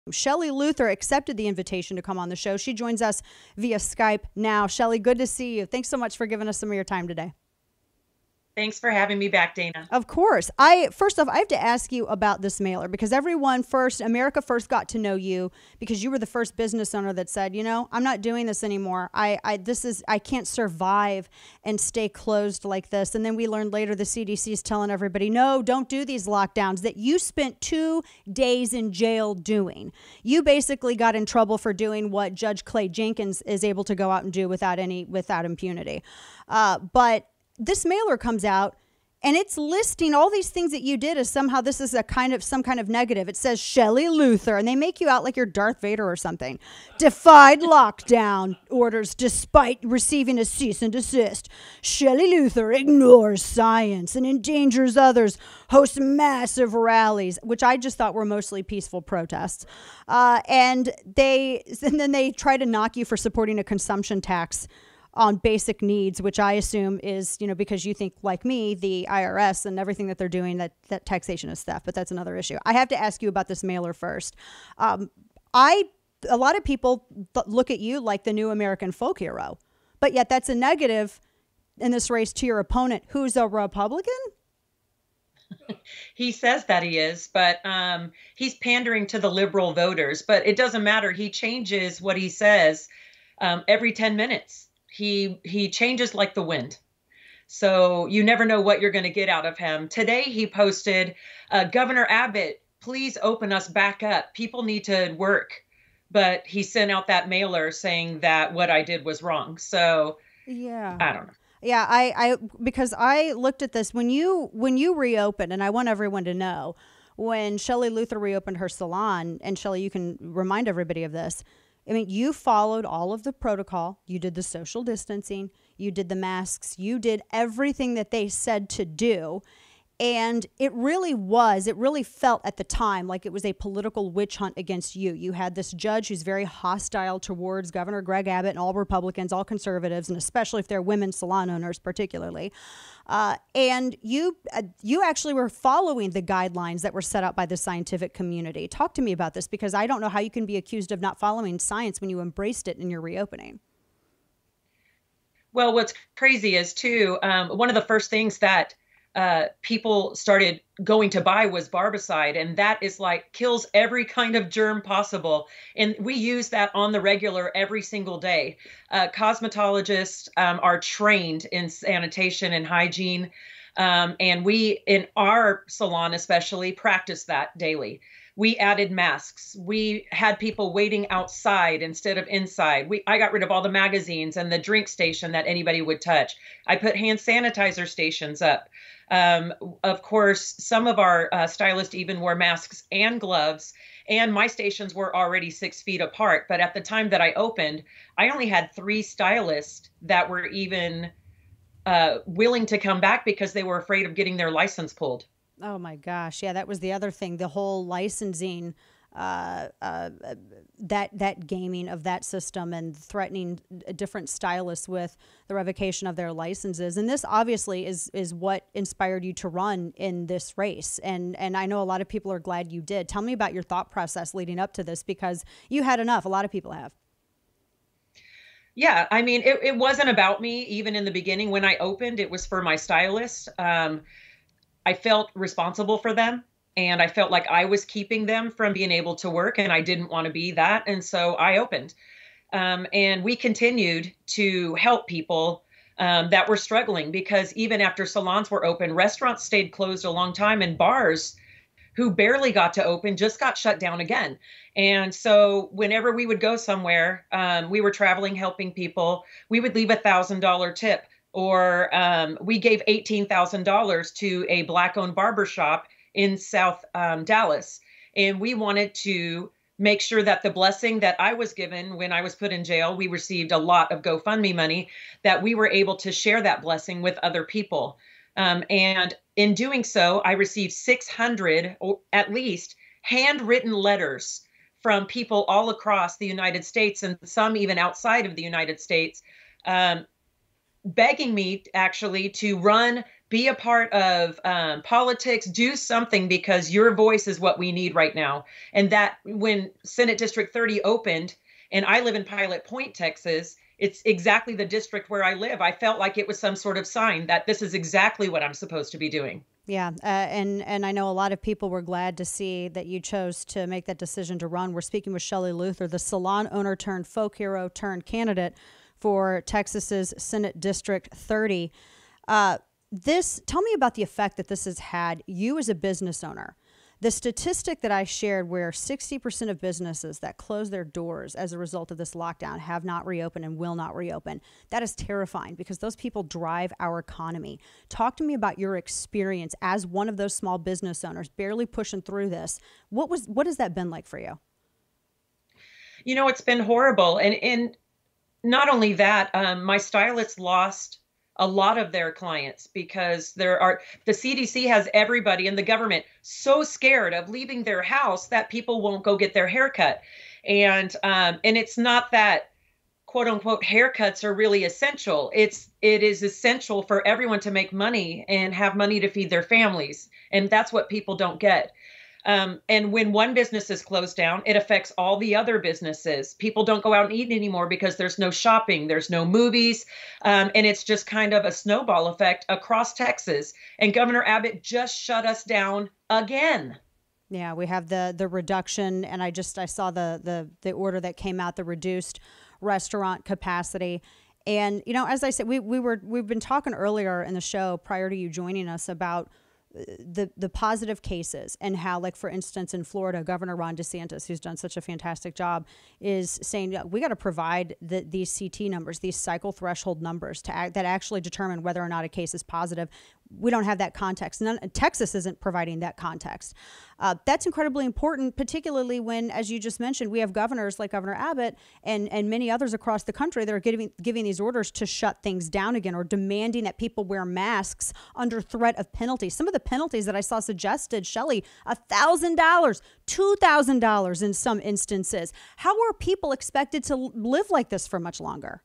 Shelley Luther accepted the invitation to come on the show. She joins us via Skype now. Shelley, good to see you. Thanks so much for giving us some of your time today. Thanks for having me back, Dana. Of course. First off, I have to ask you about this mailer because America first got to know you because you were the first business owner that said, you know, I'm not doing this anymore. I can't survive and stay closed like this. And then we learned later the CDC is telling everybody, no, don't do these lockdowns that you spent 2 days in jail doing. You basically got in trouble for doing what Judge Clay Jenkins is able to go out and do without impunity. But this mailer comes out and it's listing all these things that you did as somehow this is some kind of negative. It says Shelley Luther, and they make you out like you're Darth Vader or something. Defied lockdown orders despite receiving a cease and desist. Shelley Luther ignores science and endangers others. Hosts massive rallies, which I just thought were mostly peaceful protests. And then they try to knock you for supporting a consumption tax on basic needs, which I assume is, you know, because you think like me, the IRS and everything that they're doing, that taxation is theft, but that's another issue. I have to ask you about this mailer first. A lot of people look at you like the new American folk hero, but yet that's a negative in this race to your opponent, who's a Republican. He says that he is, but he's pandering to the liberal voters, but it doesn't matter. He changes what he says every 10 minutes. He changes like the wind. So you never know what you're going to get out of him. Today he posted, Governor Abbott, please open us back up. People need to work. But he sent out that mailer saying that what I did was wrong. So yeah, I don't know. Yeah, because I looked at this when you reopened, and I want everyone to know, when Shelley Luther reopened her salon, and Shelley, you can remind everybody of this. I mean, you followed all of the protocol. You did the social distancing. You did the masks. You did everything that they said to do. And it really felt at the time like it was a political witch hunt against you. You had this judge who's very hostile towards Governor Greg Abbott and all Republicans, all conservatives, and especially if they're women salon owners particularly. And you actually were following the guidelines that were set out by the scientific community. Talk to me about this, because I don't know how you can be accused of not following science when you embraced it in your reopening. Well, what's crazy is, too, one of the first things that people started going to buy was barbicide, and that is like kills every kind of germ possible. And we use that on the regular every single day. Cosmetologists are trained in sanitation and hygiene. And we, in our salon especially, practice that daily. We added masks. We had people waiting outside instead of inside. I got rid of all the magazines and the drink station that anybody would touch. I put hand sanitizer stations up. Of course, some of our stylists even wore masks and gloves, and my stations were already 6 feet apart. But at the time that I opened, I only had 3 stylists that were even willing to come back because they were afraid of getting their license pulled. Oh my gosh. Yeah, that was the other thing. The whole licensing, that gaming of that system and threatening different stylists with the revocation of their licenses. And this obviously is what inspired you to run in this race. And I know a lot of people are glad you did. Tell me about your thought process leading up to this, because you had enough. A lot of people have. Yeah, I mean, it wasn't about me. Even in the beginning, when I opened, it was for my stylist. I felt responsible for them, and I felt like I was keeping them from being able to work, and I didn't want to be that. And so I opened, and we continued to help people that were struggling, because even after salons were open, restaurants stayed closed a long time, and bars who barely got to open just got shut down again. And so whenever we would go somewhere, we were traveling, helping people, we would leave $1,000 tip. Or we gave $18,000 to a Black-owned barbershop in South Dallas. And we wanted to make sure that the blessing that I was given when I was put in jail, we received a lot of GoFundMe money, that we were able to share that blessing with other people. And in doing so, I received 600, or at least, handwritten letters from people all across the United States, and some even outside of the United States, begging me actually to run be a part of politics, do something, because your voice is what we need right now. And that when Senate District 30 opened, and I live in Pilot Point, Texas, it's exactly the district where I live. I felt like it was some sort of sign that this is exactly what I'm supposed to be doing. Yeah, and I know a lot of people were glad to see that you chose to make that decision to run. We're speaking with Shelley Luther, the salon owner turned folk hero turned candidate for Texas's Senate District 30. Tell me about the effect that this has had you as a business owner. The statistic that I shared, where 60% of businesses that close their doors as a result of this lockdown have not reopened and will not reopen, that is terrifying because those people drive our economy. Talk to me about your experience as one of those small business owners barely pushing through this. What has that been like for you? You know, it's been horrible. And not only that, my stylists lost a lot of their clients because the CDC has everybody in the government so scared of leaving their house that people won't go get their haircut. And it's not that quote unquote haircuts are really essential. It is essential for everyone to make money and have money to feed their families. And that's what people don't get. And when one business is closed down, it affects all the other businesses. People don't go out and eat anymore because there's no shopping, there's no movies. And it's just kind of a snowball effect across Texas. And Governor Abbott just shut us down again. Yeah, we have the reduction, and I saw the order that came out, the reduced restaurant capacity. And, you know, as I said, we've been talking earlier in the show prior to you joining us about the positive cases and how, like, for instance, in Florida, Governor Ron DeSantis, who's done such a fantastic job, is saying we got to provide these CT numbers, these cycle threshold numbers that actually determine whether or not a case is positive. We don't have that context. Texas isn't providing that context. That's incredibly important, particularly when, as you just mentioned, we have governors like Governor Abbott and many others across the country that are giving these orders to shut things down again, or demanding that people wear masks under threat of penalties. Some of the penalties that I saw suggested, Shelley, $1,000, $2,000 in some instances. How are people expected to live like this for much longer?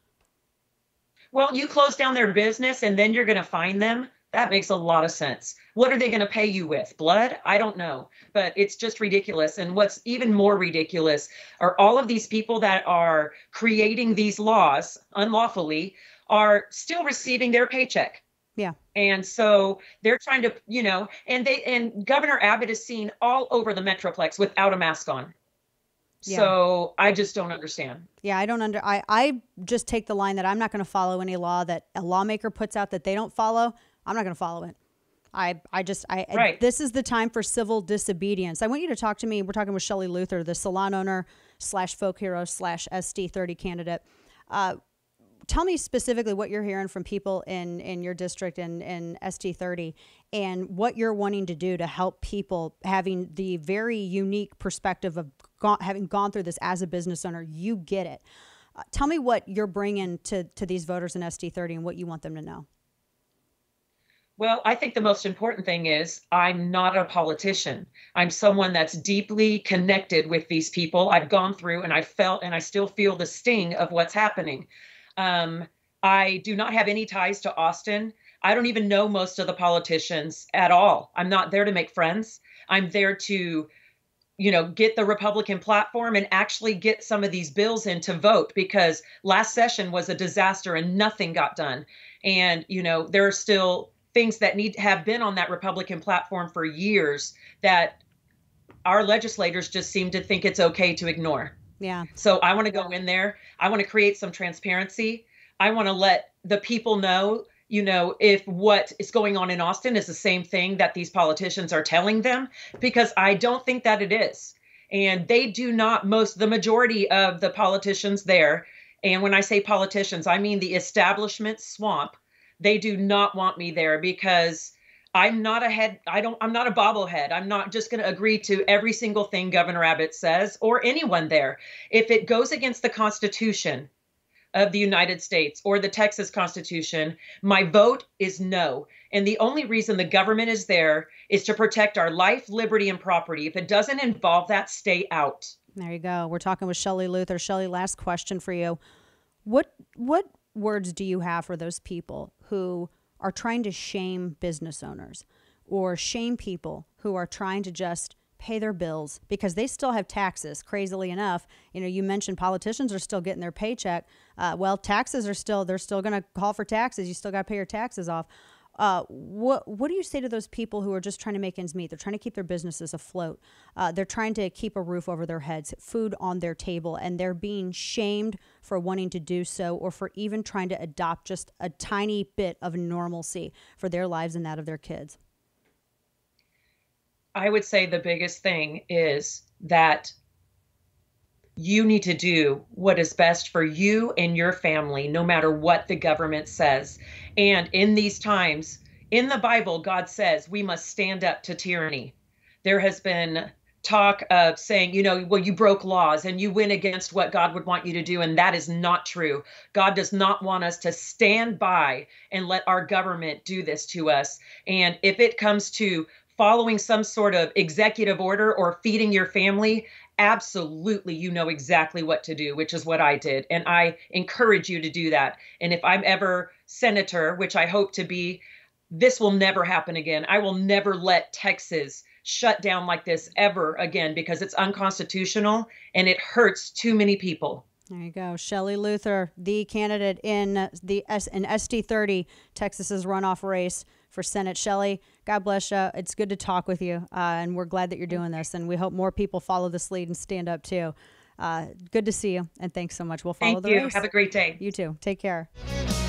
Well, you close down their business and then you're going to fine them. That makes a lot of sense. What are they going to pay you with? Blood? I don't know, but it's just ridiculous. And what's even more ridiculous are all of these people that are creating these laws unlawfully are still receiving their paycheck. Yeah. And so they're trying to, and Governor Abbott is seen all over the Metroplex without a mask on. Yeah. So I just don't understand. Yeah, I just take the line that I'm not going to follow any law that a lawmaker puts out that they don't follow. I'm not going to follow it. Right. This is the time for civil disobedience. I want you to talk to me. We're talking with Shelley Luther, the salon owner / folk hero / SD30 candidate. Tell me specifically what you're hearing from people in your district and SD30, and what you're wanting to do to help people having the very unique perspective of having gone through this as a business owner. You get it. Tell me what you're bringing to these voters in SD30 and what you want them to know. Well, I think the most important thing is I'm not a politician. I'm someone that's deeply connected with these people. I've gone through and I felt and I still feel the sting of what's happening. I do not have any ties to Austin. I don't even know most of the politicians at all. I'm not there to make friends. I'm there to, get the Republican platform and actually get some of these bills in to vote, because last session was a disaster and nothing got done. And, there are still things that have been on that Republican platform for years that our legislators just seem to think it's okay to ignore. Yeah. So I want to go in there. I want to create some transparency. I want to let the people know, if what is going on in Austin is the same thing that these politicians are telling them, because I don't think that it is. And they do not, the majority of the politicians there, and when I say politicians, I mean the establishment swamp, they do not want me there, because I'm not I'm not a bobblehead. I'm not just going to agree to every single thing Governor Abbott says or anyone there. If it goes against the Constitution of the United States or the Texas Constitution, my vote is no. And the only reason the government is there is to protect our life, liberty, and property. If it doesn't involve that, stay out. There you go. We're talking with Shelley Luther. Shelley, last question for you. What words do you have for those people who are trying to shame business owners or shame people who are trying to just pay their bills because they still have taxes. Crazily enough, you know, you mentioned politicians are still getting their paycheck. Well, taxes are still, they're still going to call for taxes. You still got to pay your taxes off. What do you say to those people who are just trying to make ends meet? They're trying to keep their businesses afloat. They're trying to keep a roof over their heads, food on their table, and they're being shamed for wanting to do so or for even trying to adopt just a tiny bit of normalcy for their lives and that of their kids. I would say the biggest thing is that you need to do what is best for you and your family, no matter what the government says. And in these times, in the Bible, God says we must stand up to tyranny. There has been talk of saying, you know, well, you broke laws and you went against what God would want you to do. And that is not true. God does not want us to stand by and let our government do this to us. And if it comes to following some sort of executive order or feeding your family, absolutely, you know exactly what to do, which is what I did. And I encourage you to do that. And if I'm ever senator, which I hope to be, this will never happen again. I will never let Texas shut down like this ever again because it's unconstitutional and it hurts too many people. There you go. Shelley Luther, the candidate in SD30, Texas's runoff race for Senate. Shelley, God bless you. It's good to talk with you, and we're glad that you're doing this, and we hope more people follow this lead and stand up too. Good to see you, and thanks so much. We'll follow the race. Thank you. Have a great day. You too. Take care.